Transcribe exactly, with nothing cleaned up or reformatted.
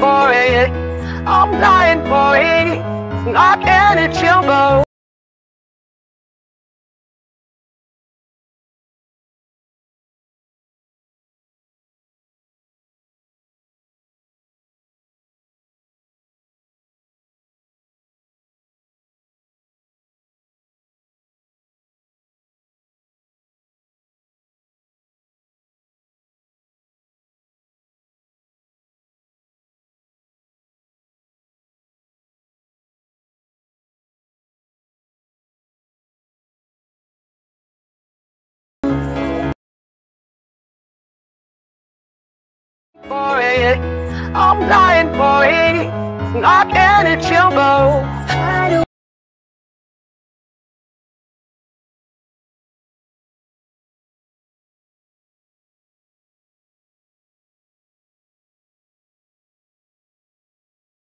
for it. I'm dying for it. I can't chill, bro. For it. I'm dying for it. I can't chill, bro.